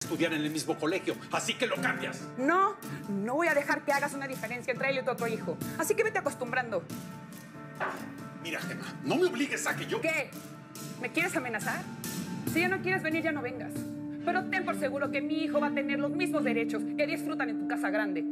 estudiar en el mismo colegio, así que lo cambias. No, no voy a dejar que hagas una diferencia entre él y tu otro hijo. Así que vete acostumbrando. Mira, Gemma, no me obligues a que yo... ¿Qué? ¿Me quieres amenazar? Si ya no quieres venir, ya no vengas. Pero ten por seguro que mi hijo va a tener los mismos derechos que disfrutan en tu casa grande.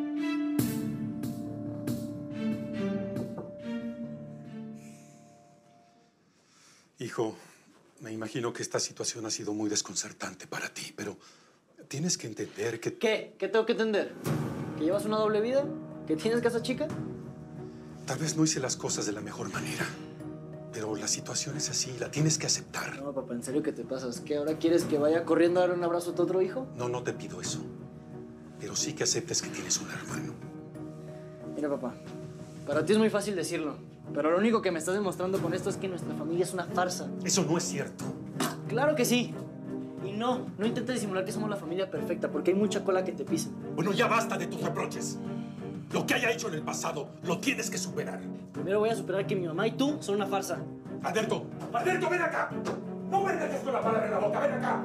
Hijo, me imagino que esta situación ha sido muy desconcertante para ti, pero tienes que entender que... ¿Qué? ¿Qué tengo que entender? ¿Que llevas una doble vida? ¿Que tienes casa chica? Tal vez no hice las cosas de la mejor manera, pero la situación es así, la tienes que aceptar. No, papá, ¿en serio que te pasas? ¿Qué, ahora quieres que vaya corriendo a dar un abrazo a tu otro hijo? No, no te pido eso, pero sí que aceptes que tienes un hermano. Mira, papá, para ti es muy fácil decirlo, pero lo único que me estás demostrando con esto es que nuestra familia es una farsa. Eso no es cierto. ¡Claro que sí! Y no intentes disimular que somos la familia perfecta, porque hay mucha cola que te pisa. Bueno, ya basta de tus reproches. Lo que haya hecho en el pasado, lo tienes que superar. Primero voy a superar que mi mamá y tú son una farsa. ¡Alberto! ¡Alberto, ven acá! ¡No me dejes con la palabra en la boca! ¡Ven acá!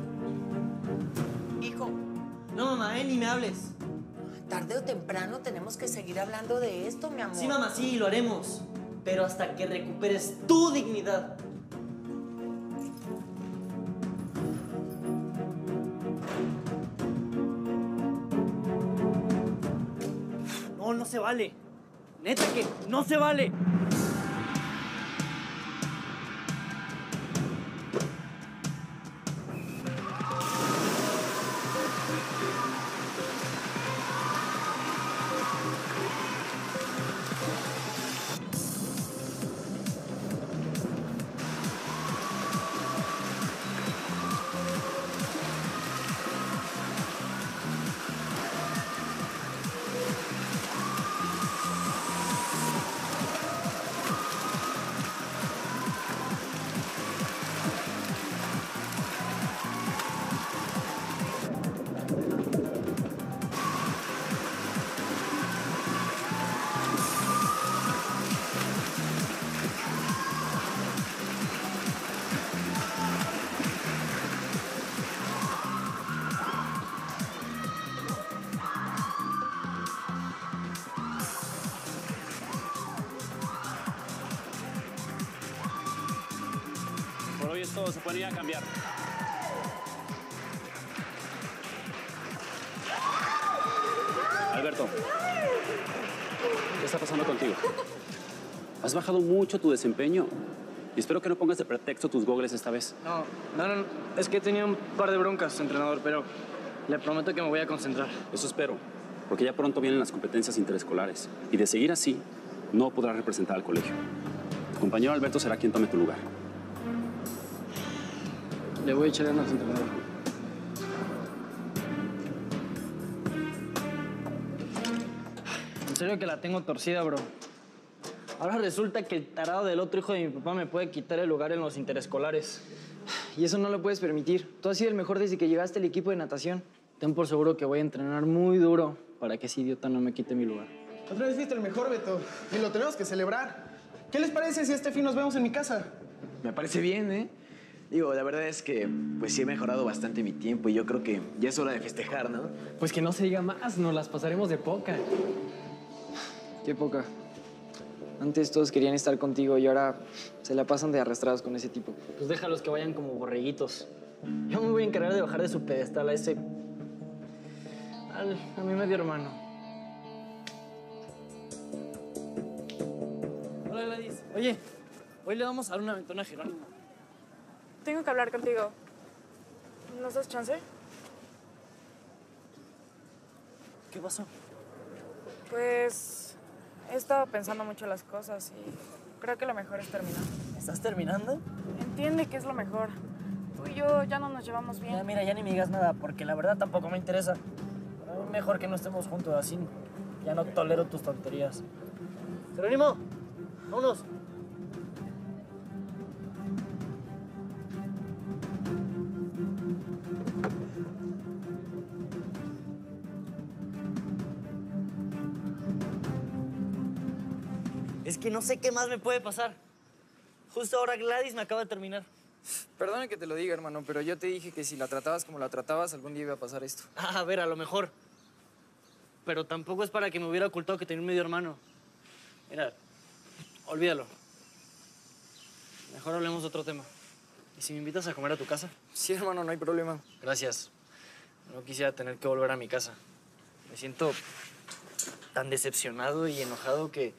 Hijo, No, mamá, ni me hables. tarde o temprano tenemos que seguir hablando de esto, mi amor. Sí, mamá, sí, lo haremos. Pero hasta que recuperes tu dignidad. No, no se vale. Neta que no se vale. Por hoy es todo, se pueden ir a cambiar. Alberto, ¿qué está pasando contigo? Has bajado mucho tu desempeño y espero que no pongas de pretexto tus gogles esta vez. No, es que he tenido un par de broncas, entrenador, pero le prometo que me voy a concentrar. Eso espero, porque ya pronto vienen las competencias interescolares y de seguir así, no podrás representar al colegio. Tu compañero Alberto será quien tome tu lugar. Le voy a echar ganas, entrenador. En serio que la tengo torcida, bro. Ahora resulta que el tarado del otro hijo de mi papá me puede quitar el lugar en los interescolares. Y eso no lo puedes permitir. Tú has sido el mejor desde que llegaste al equipo de natación. Ten por seguro que voy a entrenar muy duro para que ese idiota no me quite mi lugar. Otra vez fuiste el mejor, Beto. Y lo tenemos que celebrar. ¿Qué les parece si este fin nos vemos en mi casa? Me parece bien, ¿eh? Digo, la verdad es que pues sí he mejorado bastante mi tiempo y yo creo que ya es hora de festejar, ¿no? Pues que no se diga más, nos las pasaremos de poca. Qué poca. Antes todos querían estar contigo y ahora se la pasan de arrastrados con ese tipo. Pues déjalos que vayan como borreguitos. Yo me voy a encargar de bajar de su pedestal a ese... a mi medio hermano. Hola, Gladys. Oye, hoy le vamos a dar una aventona a Jerónimo. Tengo que hablar contigo. ¿Nos das chance? ¿Qué pasó? Pues he estado pensando mucho las cosas y creo que lo mejor es terminar. ¿Estás terminando? Entiende que es lo mejor. Tú y yo ya no nos llevamos bien. Ya, mira, ya ni me digas nada, porque la verdad tampoco me interesa. Pero mejor que no estemos juntos así. Ya no tolero tus tonterías. Jerónimo, vámonos. Es que no sé qué más me puede pasar. Justo ahora Gladys me acaba de terminar. Perdone que te lo diga, hermano, pero yo te dije que si la tratabas como la tratabas, algún día iba a pasar esto. A ver, a lo mejor. Pero tampoco es para que me hubiera ocultado que tenía un medio hermano. Mira, olvídalo. Mejor hablemos de otro tema. ¿Y si me invitas a comer a tu casa? Sí, hermano, no hay problema. Gracias. No quisiera tener que volver a mi casa. Me siento tan decepcionado y enojado que...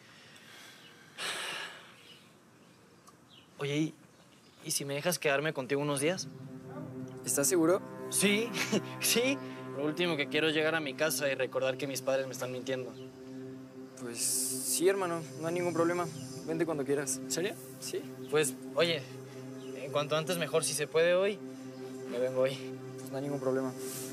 Oye, ¿y si me dejas quedarme contigo unos días? ¿Estás seguro? Sí, sí. Lo último que quiero es llegar a mi casa y recordar que mis padres me están mintiendo. Pues sí, hermano, no hay ningún problema. Vente cuando quieras. ¿En serio? Sí. Pues, oye, en cuanto antes mejor, si se puede hoy, me vengo hoy. Pues no hay ningún problema.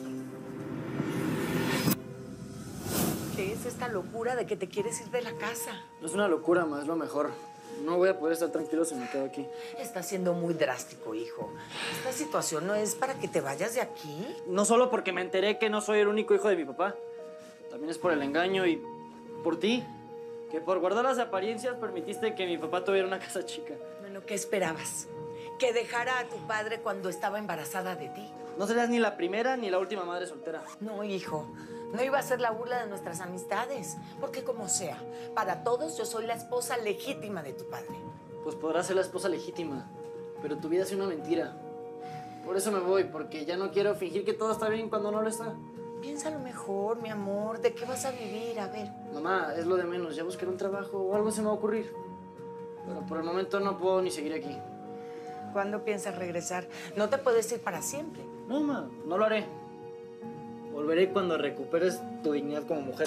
¿Qué es esta locura de que te quieres ir de la casa? No es una locura, ma, es lo mejor. No voy a poder estar tranquilo si me quedo aquí. Está siendo muy drástico, hijo. Esta situación no es para que te vayas de aquí. No solo porque me enteré que no soy el único hijo de mi papá. También es por el engaño y por ti. Que por guardar las apariencias permitiste que mi papá tuviera una casa chica. Bueno, ¿qué esperabas? ¿Que dejara a tu padre cuando estaba embarazada de ti? No serías ni la primera ni la última madre soltera. No, hijo. No iba a ser la burla de nuestras amistades. Porque como sea, para todos yo soy la esposa legítima de tu padre. Pues podrás ser la esposa legítima, pero tu vida es una mentira. Por eso me voy, porque ya no quiero fingir que todo está bien cuando no lo está. Piénsalo mejor, mi amor. ¿De qué vas a vivir? A ver. Mamá, es lo de menos. Ya buscaré un trabajo o algo se me va a ocurrir. Pero por el momento no puedo ni seguir aquí. ¿Cuándo piensas regresar? No te puedes ir para siempre. No, mamá, no lo haré. Volveré cuando recuperes tu dignidad como mujer.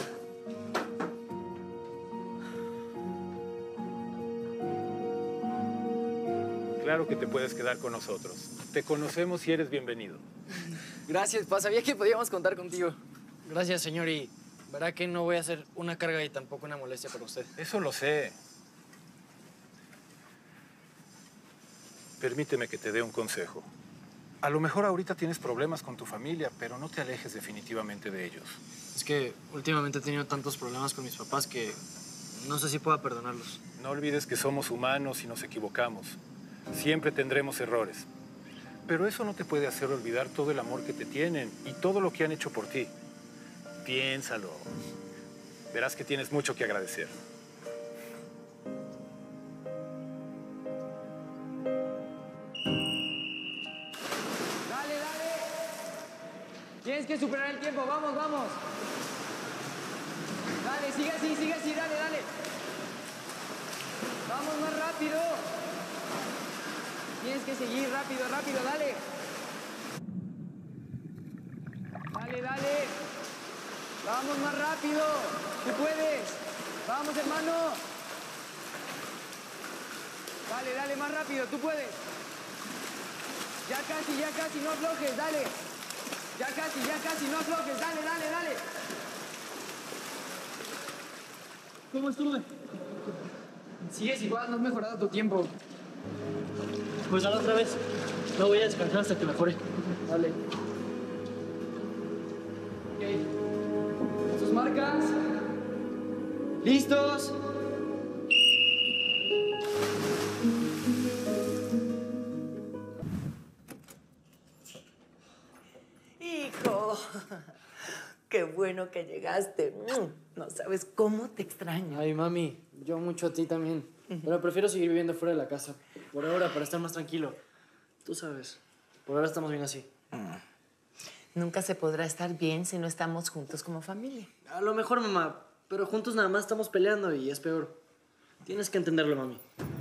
Claro que te puedes quedar con nosotros. Te conocemos y eres bienvenido. Gracias, pa. Sabía que podíamos contar contigo. Gracias, señor, y verá que no voy a ser una carga y tampoco una molestia para usted. Eso lo sé. Permíteme que te dé un consejo. A lo mejor ahorita tienes problemas con tu familia, pero no te alejes definitivamente de ellos. Es que últimamente he tenido tantos problemas con mis papás que no sé si pueda perdonarlos. No olvides que somos humanos y nos equivocamos. Siempre tendremos errores. Pero eso no te puede hacer olvidar todo el amor que te tienen y todo lo que han hecho por ti. Piénsalo. Verás que tienes mucho que agradecer. ¡Dale, dale! Tienes que superar el tiempo. ¡Vamos, vamos! Dale, sigue así, dale, dale. ¡Vamos más rápido! Tienes que seguir rápido, rápido, dale. Dale, dale. Vamos más rápido. Tú puedes. Vamos, hermano. Dale, dale, más rápido, tú puedes. Ya casi, no aflojes, dale. Ya casi, no aflojes, dale, dale, dale. ¿Cómo estuve? Sigues igual, no has mejorado tu tiempo. Pues a la otra vez. No voy a descansar hasta que mejore. Dale. Ok. Sus marcas. ¿Listos? Hijo, qué bueno que llegaste. No sabes cómo te extraño. Ay, mami, yo mucho a ti también. Pero prefiero seguir viviendo fuera de la casa. Por ahora, para estar más tranquilo. Tú sabes, por ahora estamos bien así. Nunca se podrá estar bien si no estamos juntos como familia. A lo mejor, mamá, pero juntos nada más estamos peleando y es peor. Tienes que entenderlo, mami.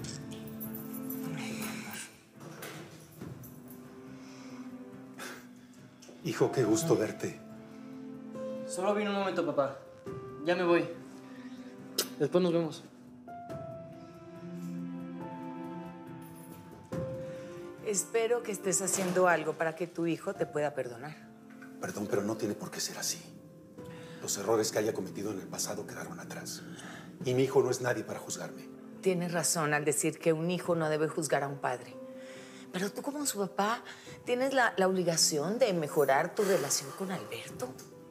Hijo, qué gusto verte. Solo vine un momento, papá. Ya me voy. Después nos vemos. Espero que estés haciendo algo para que tu hijo te pueda perdonar. Perdón, pero no tiene por qué ser así. Los errores que haya cometido en el pasado quedaron atrás. Y mi hijo no es nadie para juzgarme. Tienes razón al decir que un hijo no debe juzgar a un padre. Pero tú como su papá tienes la obligación de mejorar tu relación con Alberto.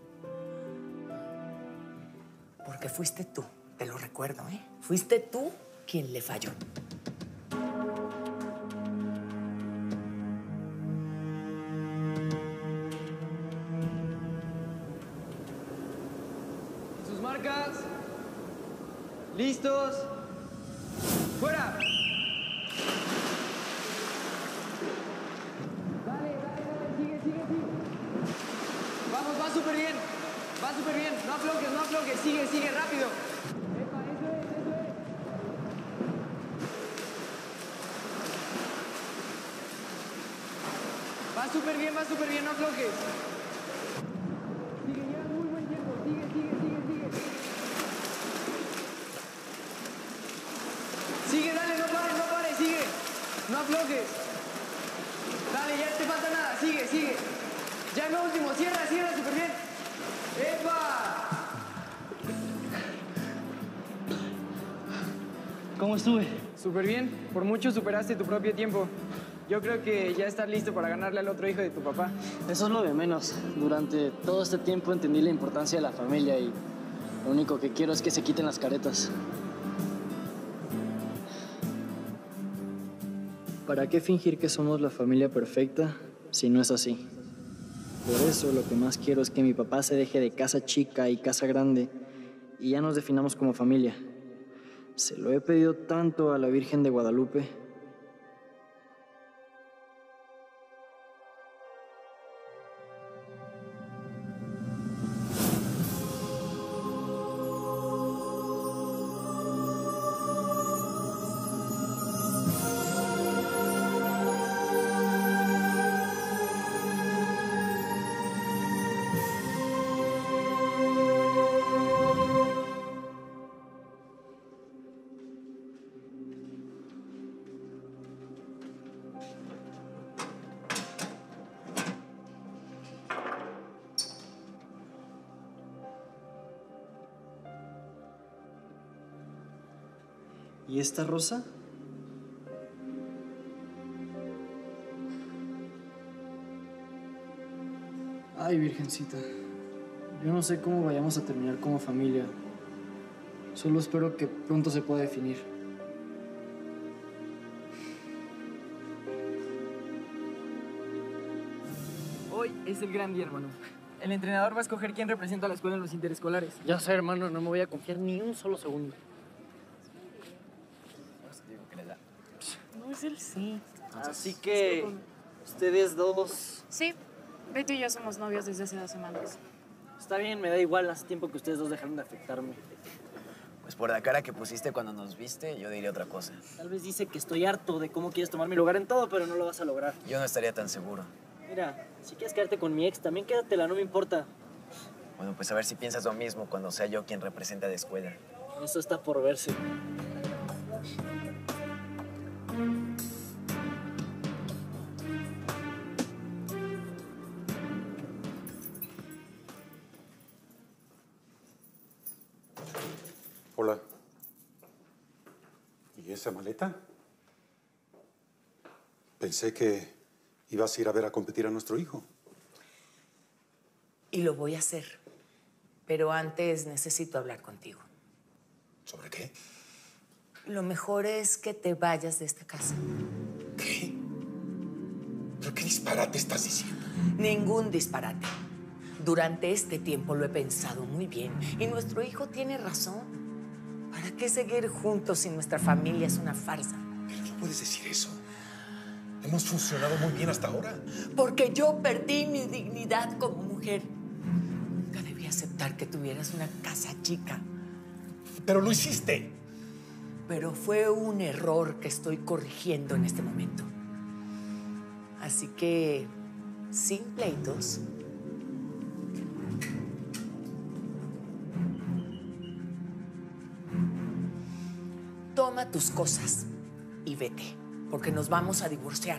Porque fuiste tú, te lo recuerdo, ¿eh? Fuiste tú quien le falló. todos. ¡Fuera! Dale, sigue. Vamos, va súper bien. No aflojes, sigue, rápido. Epa, eso es. Va súper bien, no aflojes. Sigue, llevas muy buen tiempo. Sigue. Sigue, dale, no pares, sigue. No aflojes. Dale, ya no te falta nada, sigue. Ya en lo último, cierra, súper bien. ¡Epa! ¿Cómo estuve? Súper bien, por mucho superaste tu propio tiempo. Yo creo que ya estás listo para ganarle al otro hijo de tu papá. Eso es lo de menos. Durante todo este tiempo entendí la importancia de la familia y lo único que quiero es que se quiten las caretas. ¿Para qué fingir que somos la familia perfecta si no es así? Por eso lo que más quiero es que mi papá se deje de casa chica y casa grande y ya nos definamos como familia. Se lo he pedido tanto a la Virgen de Guadalupe. ¿Y esta rosa? Ay, Virgencita. Yo no sé cómo vayamos a terminar como familia. Solo espero que pronto se pueda definir. Hoy es el gran día, hermano. El entrenador va a escoger quién representa a la escuela en los interescolares. Ya sé, hermano, no me voy a confiar ni un solo segundo. No, es él sí. Así que, ustedes dos... Sí, Beto y yo somos novios desde hace 2 semanas. Está bien, me da igual, hace tiempo que ustedes dos dejaron de afectarme. Pues por la cara que pusiste cuando nos viste, yo diría otra cosa. Tal vez dice que estoy harto de cómo quieres tomar mi lugar en todo, pero no lo vas a lograr. Yo no estaría tan seguro. Mira, si quieres quedarte con mi ex, también quédatela, no me importa. Bueno, pues a ver si piensas lo mismo cuando sea yo quien represente a la escuela. Eso está por verse. Hola. ¿Y esa maleta? Pensé que ibas a ir a ver a competir a nuestro hijo. Y lo voy a hacer. Pero antes necesito hablar contigo. ¿Sobre qué? Lo mejor es que te vayas de esta casa. ¿Qué? ¿Pero qué disparate estás diciendo? Ningún disparate. Durante este tiempo lo he pensado muy bien. Y nuestro hijo tiene razón. ¿Para qué seguir juntos si nuestra familia es una farsa? Pero no puedes decir eso. Hemos funcionado muy bien hasta ahora. Porque yo perdí mi dignidad como mujer. Nunca debí aceptar que tuvieras una casa chica. Pero lo hiciste. Pero fue un error que estoy corrigiendo en este momento. Así que, sin pleitos. Toma tus cosas y vete, porque nos vamos a divorciar.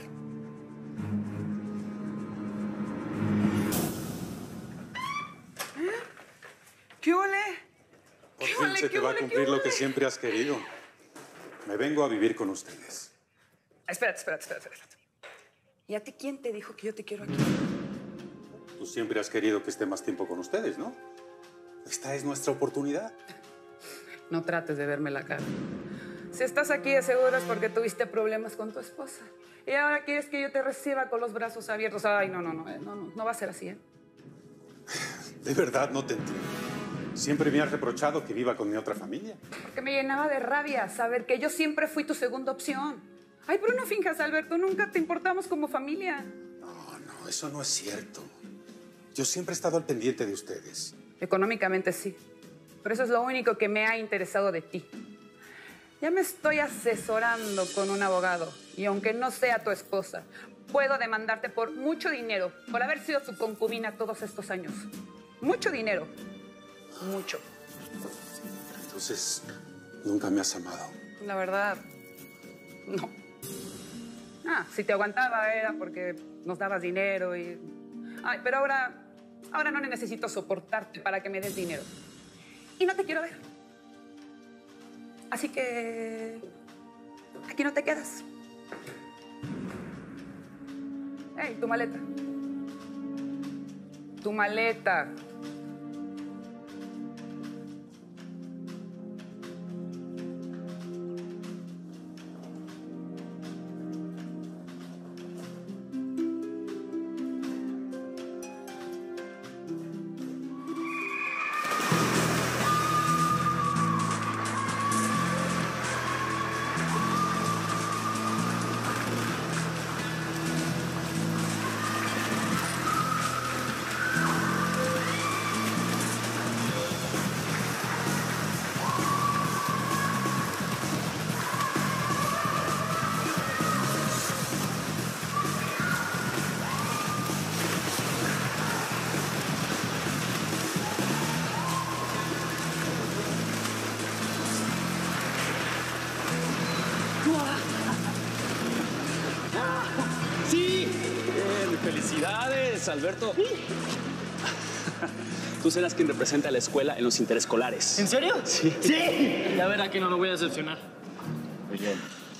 ¿Qué ole? Por fin se te va a cumplir lo que siempre has querido. Me vengo a vivir con ustedes. Espérate. ¿Y a ti quién te dijo que yo te quiero aquí? Tú siempre has querido que esté más tiempo con ustedes, ¿no? Esta es nuestra oportunidad. No trates de verme la cara. Si estás aquí de seguro es porque tuviste problemas con tu esposa. Y ahora quieres que yo te reciba con los brazos abiertos. Ay, no va a ser así, ¿eh? De verdad no te entiendo. Siempre me has reprochado que viva con mi otra familia. Porque me llenaba de rabia saber que yo siempre fui tu segunda opción. Ay, pero no finjas, Alberto. Nunca te importamos como familia. No, eso no es cierto. Yo siempre he estado al pendiente de ustedes. Económicamente sí. Pero eso es lo único que me ha interesado de ti. Ya me estoy asesorando con un abogado. Y aunque no sea tu esposa, puedo demandarte por mucho dinero por haber sido su concubina todos estos años. Mucho dinero. Mucho. Entonces, nunca me has amado. La verdad, no. Si te aguantaba era porque nos dabas dinero y... Ay, pero ahora no necesito soportarte para que me des dinero. Y no te quiero ver. Así que... aquí no te quedas. ¡Ey, tu maleta! ¡Tu maleta! ¡Sí! ¡Felicidades, Alberto! Tú serás quien representa a la escuela en los interescolares. ¿En serio? Sí. ¡Sí! Ya verá que no lo voy a decepcionar. Muy bien.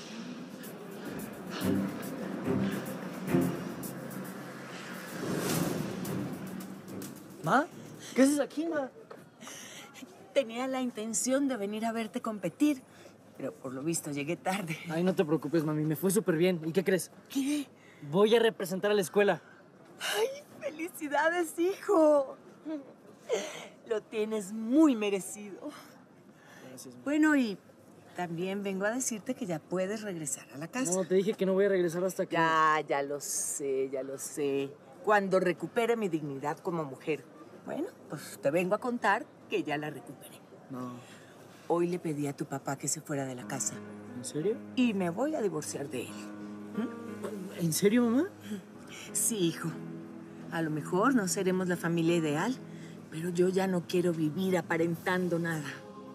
¿Ma? ¿Qué haces aquí, ma? Tenía la intención de venir a verte competir, pero por lo visto llegué tarde. Ay, no te preocupes, mami. Me fue súper bien. ¿Y qué crees? ¿Qué? Voy a representar a la escuela. ¡Ay, felicidades, hijo! Lo tienes muy merecido. Gracias, ma. Bueno, y también vengo a decirte que ya puedes regresar a la casa. No, te dije que no voy a regresar hasta que... Ya lo sé, ya lo sé. Cuando recupere mi dignidad como mujer. Bueno, pues te vengo a contar que ya la recuperé. No. Hoy le pedí a tu papá que se fuera de la casa. ¿En serio? Y me voy a divorciar de él. ¿En serio, mamá? Sí, hijo. A lo mejor no seremos la familia ideal, pero yo ya no quiero vivir aparentando nada.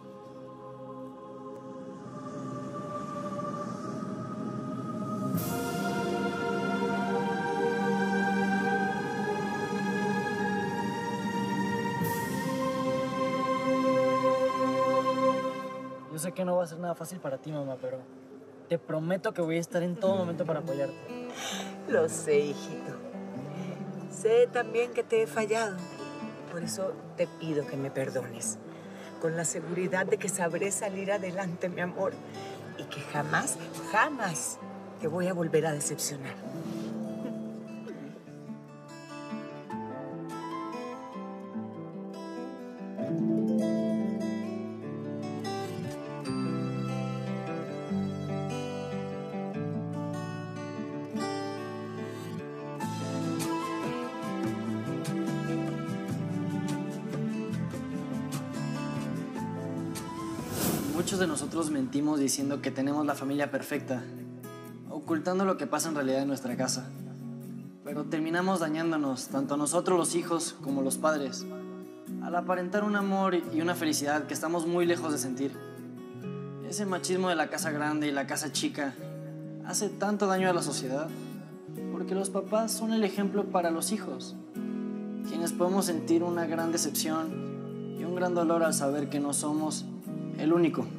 Yo sé que no va a ser nada fácil para ti, mamá, pero te prometo que voy a estar en todo momento para apoyarte. Lo sé, hijito. Sé también que te he fallado. Por eso te pido que me perdones. Con la seguridad de que sabré salir adelante, mi amor. Y que jamás, jamás te voy a volver a decepcionar. Muchos de nosotros mentimos diciendo que tenemos la familia perfecta, ocultando lo que pasa en realidad en nuestra casa. Pero terminamos dañándonos, tanto nosotros los hijos como los padres, al aparentar un amor y una felicidad que estamos muy lejos de sentir. Ese machismo de la casa grande y la casa chica hace tanto daño a la sociedad, porque los papás son el ejemplo para los hijos, quienes podemos sentir una gran decepción y un gran dolor al saber que no somos el único.